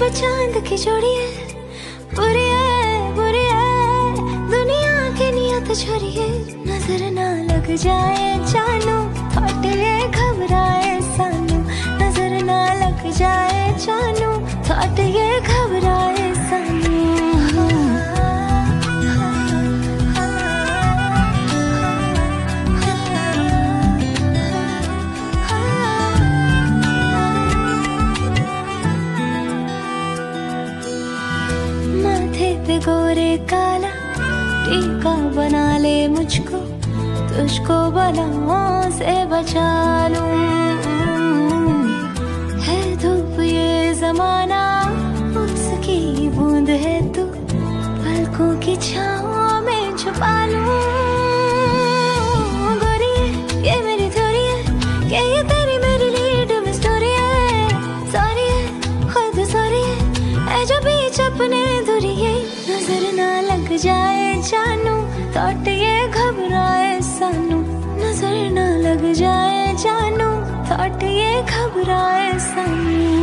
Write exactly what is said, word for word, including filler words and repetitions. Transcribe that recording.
रब चांद की जोड़ी है, बुरी है बुरी है दुनिया की नियत छोरी है। नजर ना लग जाए जानू, थॉट ये घबराए सानू। नजर ना लग जाए जानू, थॉट ये घबराए सानू। गोरे काला टीका बना ले मुझको, तुझको बलाओं से बचा लूं। है धूप ये जमाना, उसकी बूंद है तू, पलकों की छाँव में छुपा लूं। गोरी है ये मेरी थोरी है, क्या ये तेरी मेरी लीड में स्टोरी है। सॉरी है खुद सॉरी है, ऐ जो बीच अपने धुरी है। नजर ना लग जाए जानू, थॉट ये घबराए सानू। नजर ना लग जाए जानू, थॉट ये घबराए सानू।